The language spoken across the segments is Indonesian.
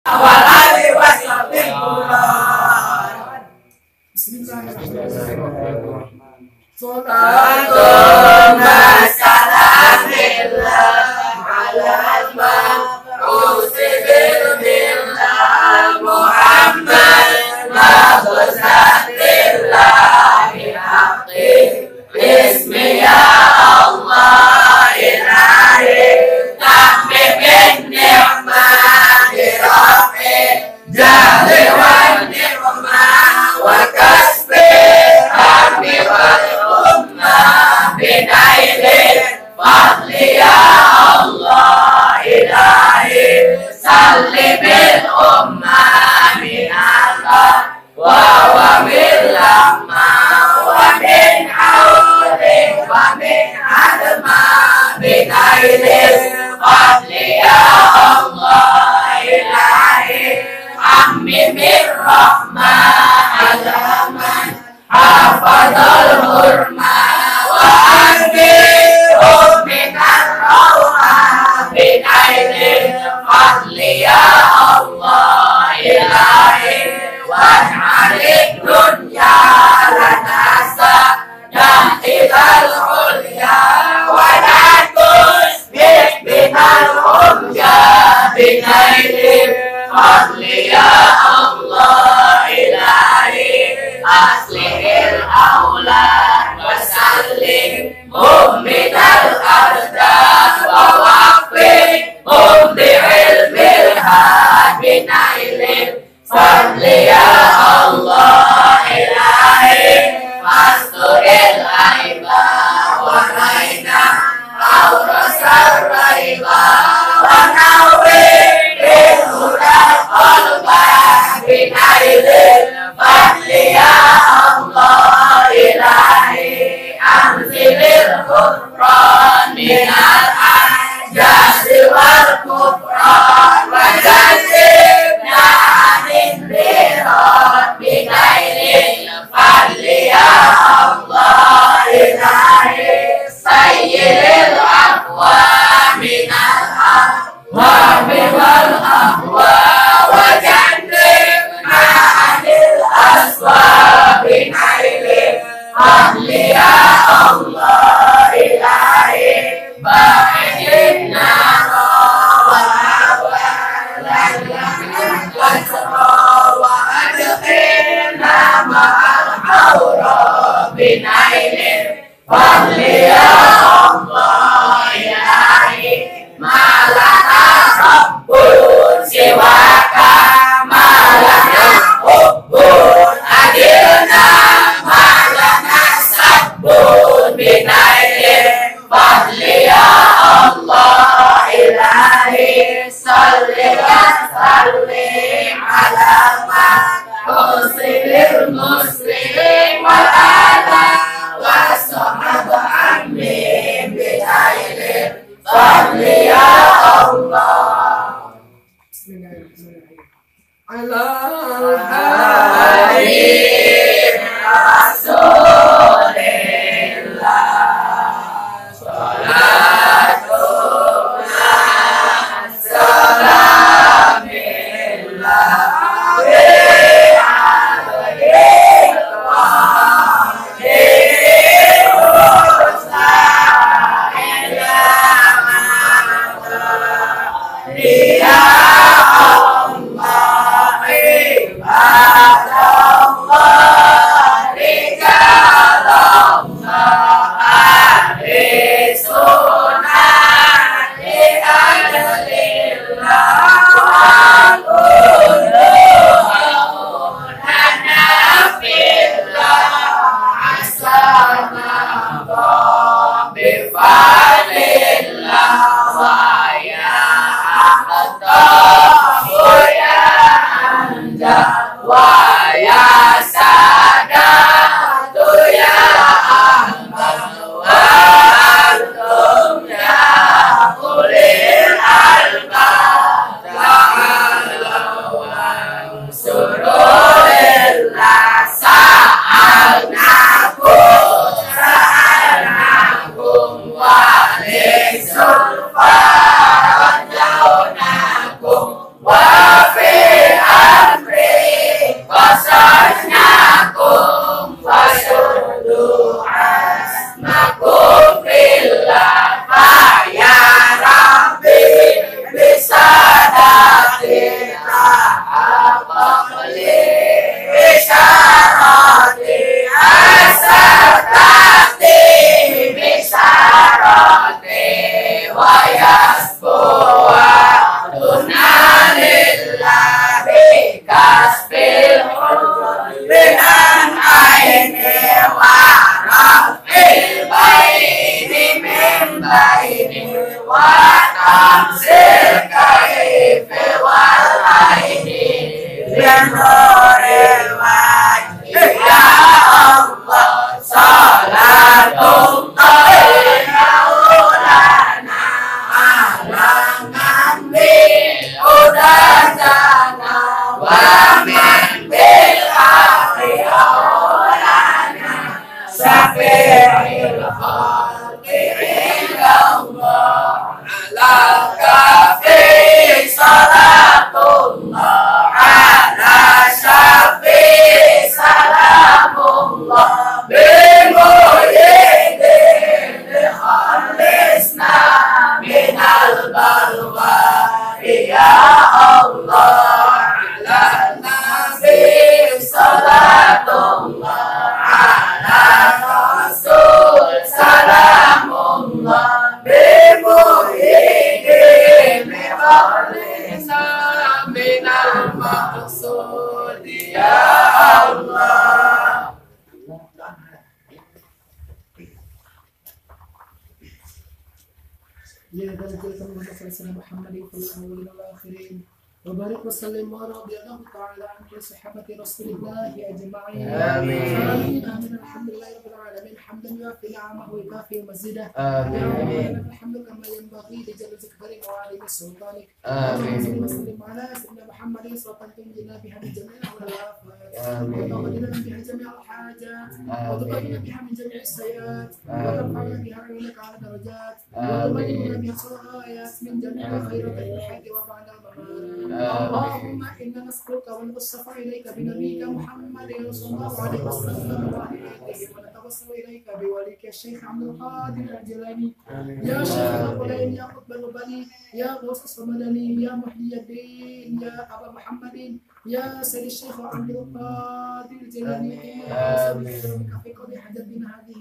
Walali wassalam. Bismillahirrahmanirrahim. Salatun salamillah alal mab'usi billah Muhammad mab'usatillahi haqqi ismi ya Allah ilahi tahmid ni'mah rafi jahli wa ni'mah wa kasbi hamdi wal ummah binailin fadli ya Allah ilahi salli bil ummah min Allah wa bil lamma wa min hawli wa min adma binailin fadli ya Allah ilahi ammi min rahmah alaman hafadul hurma wa anbiru minar rawah binailin fadli ya Allah ilahi waj'alid dunya lanasa dahilal ulya wa natus binal umya binailin fadli ya Allah ilahi aslihil awlad wa sallim minal ardad wa waqfi bi'ilmil had binailin fadli ya Allah ilahi fasturil aiba wa raina awrasar raiba wa nawwiril huda qalbah binailin fadli ya Allah ilahi anzilil ghufran minal ajasi wal kufran wa jannibna anil birat binailin fadli ya Allah ilahi sayyidil aqwa minal ahwa wal ahwa wa jannibna anil aswa binailin fadli ya Allah ilahi ba'idna wa hawa wa adkhilna ma'al hawra binailin fadli ya Allah ilahi malana rabbun siwaka malana hubbun adilna malana sabbun binailin fadli ya Allah ilahi salli wa sallim ala muslimil muslim wal ala wa sahaba amin binailin fadli ya Allah. Bismillahirrahmanirrahim. Alal Habib Rasulillah salatullah salamillah ya Allah kasbil dengan aini warafil baini min baini wa tamsil kaifi wal aini binuril wajhi ya Allah salatullah maulana alangan udadana wa min bil akhri aulana syafi'il khalqi illallah ala kafi salatullah ala syafi salamullah bimuhyiddin khalisna minal balwa ya Allah ala nabi salatullah ala rasul salamullah bimuhyiddin khalisna minal maqsud ya Allah. يا ذا الجلال والإكرام محمد في الأولين والآخرين وبارك وسلم ورضي الله تعالى عن كل صحابة رسول الله أجمعين. آمين. آمين. الحمد لله رب العالمين حمدا يوافي نعمه ويكافئ مزيده. آمين. الحمد كما ينبغي لجلال ذكرك وعلي سلطانك. آمين. وسلم على سيدنا محمد صلى الله عليه وسلم بها من جميع الأوقات وتغفر بها جميع الحاجات وتطهرنا بها من جميع السيئات وترفعنا بها عيونك على درجات وتبلغنا بها الغايات من جميع الخيرات في الحياة وبعد الممات. اللهم إنا نسألك ونتصف إليك بنبيك محمد صلى الله عليه وسلم ونتوسل إليك بوليك الشيخ عبد القادر الجيلاني يا شيخ القليل يا قطب الرباني يا غوث الصمداني يا محيي الدين يا أبا محمد يا سيد الشيخ عبد القادر الجيلاني في قضية حاجتنا هذه.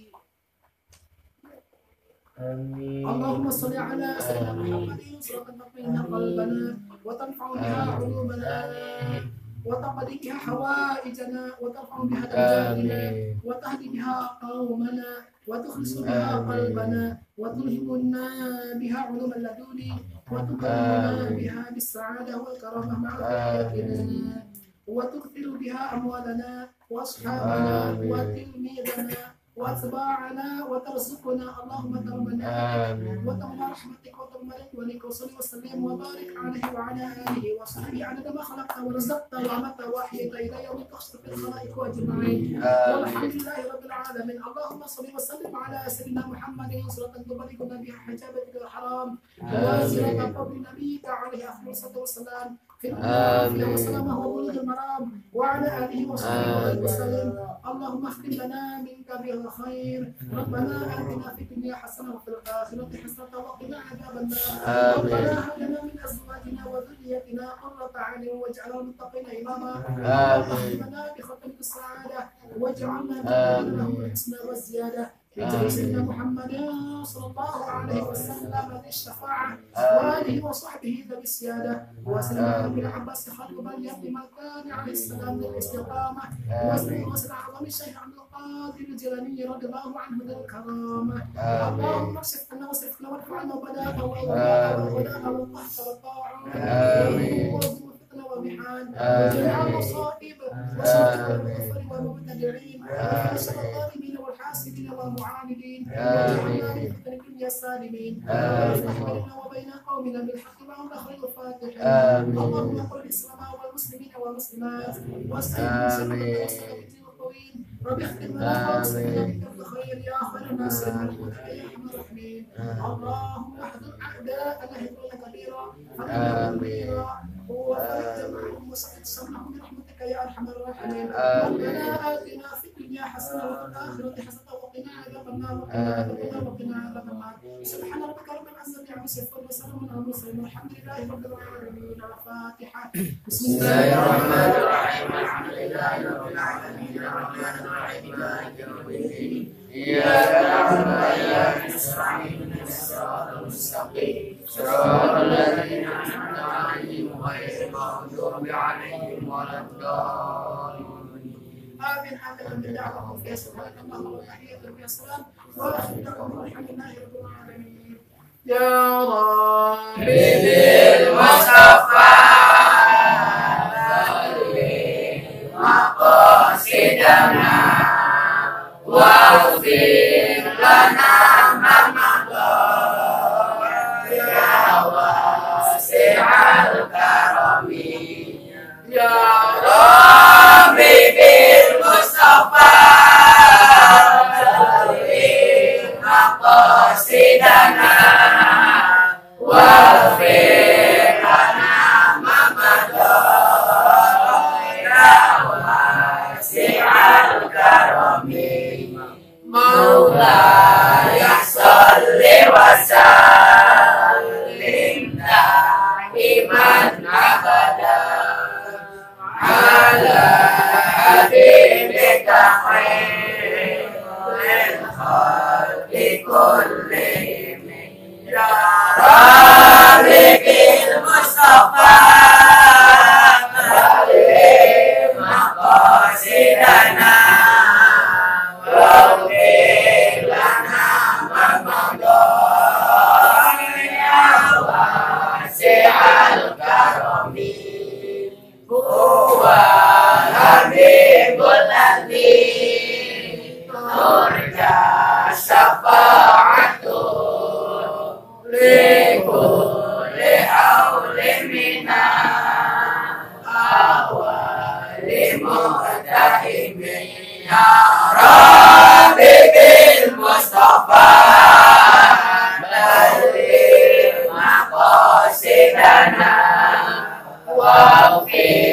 اللهم صل على سيدنا محمد صلاة تطمئن قلبنا وتنفع بها علومنا وتقضي بها حوائجنا وترفع بها درجاتنا وتهدي بها قومنا وتخلص بها قلبنا وتلهمنا بها علوم اللدني وتكرمنا بها بالسعادة والكرامة مع ذريتنا وتكثر بها أموالنا وأصحابنا وتلميذنا واتباعنا وترزقنا اللهم ترمنا وترمى رحمتك وترمى رضوانك وصل وسلم وبارك عليه وعلى اله وصحبه عدد ما خلقت ورزقت وامت واحييت الى يوم تخسر في الخلائق اجمعين والحمد لله رب العالمين. اللهم صل وسلم على سيدنا محمد صلاه تبلغنا بها حجابك الحرام وزياره قبر نبيك عليه افضل الصلاه والسلام في العافيه وسلامه وبلوغ المرام وعلى اله وصحبه وسلم. اللهم اختم لنا منك بالخير. ربنا آتنا في الدنيا حسنة وفي الآخرة حسنة وقنا عذاب النار. ربنا هب لنا من أزواجنا وذريتنا قرة أعين واجعلنا للمتقين إماما. واختمنا بختم السعادة واجعلنا من له الحسنى والزيادة بجاه سيدنا محمد صلى الله عليه وسلم ذي الشفاعة وآله وصحبه ذوي السيادة وسيدنا أبي العباس خلق بل يبني مكان عليه السلام للاستقامة وسيدنا أعظم الشيخ عبد القادر الجيلاني رضي الله عنه ذي الكرامة. اللهم اكشف عنا واصرف عنا وارفع عنا البلاء والغلاء والقهر والطاعون وبحان وجميع المصائب وشر الكفر والمبتدعين وشر الظالمين والحاسدين والمعاندين واجعلنا من فتن الدنيا السالمين وافتح بيننا وبين قومنا بالحق وانت خير الفاتحين. اللهم قل الاسلام والمسلمين والمسلمات واستعن الطويل رب اختم لنا واسقنا بك الخير يا خير الناس يا ارحم الراحمين. اللهم احذر اعداءنا هجرا كبيرا كبيرا وفرج معهم وسعد سمعهم برحمتك يا ارحم الراحمين. ربنا اتنا في الدنيا حسنه وفي الاخره حسنه وقنا عذاب النار وقنا عذاب النار. سبحان ربك رب العزه عما يصفون وسلام على المرسلين والحمد لله رب العالمين. الفاتحه. بسم الله الرحمن الرحيم. الحمد لله رب العالمين الرحمن الرحيم مالك يوم الدين اياك نعبد واياك نستعين اهدنا الصراط المستقيم صراط الذين انعمت عليهم غير المغضوب عليهم ولا الضالين. آمين آمين آمين. دعوهم فيها سبحانك اللهم وتحية فيها السلام وآخر دعواهم الحمد لله رب العالمين. يا ربي بالمصطفى مقاصدنا واغفر لنا ما مضى يا واسع الكرم. يا ربي بالمصطفى مقاصدنا واغفر لنا ما مضى يا واسع الكرم. مولاي صل وسلم دائما ابدا على حبيبك خير الخلق كلهم. يا ربي بالمصطفى بلغ مقاصدنا واغفر لنا ما مضى يا واسع الكرم. هو الحبيب الذي ترجى شفاعته لكل حول من أول مقتحم. يا ربي بالمصطفى بلغ مقاصدنا واغفر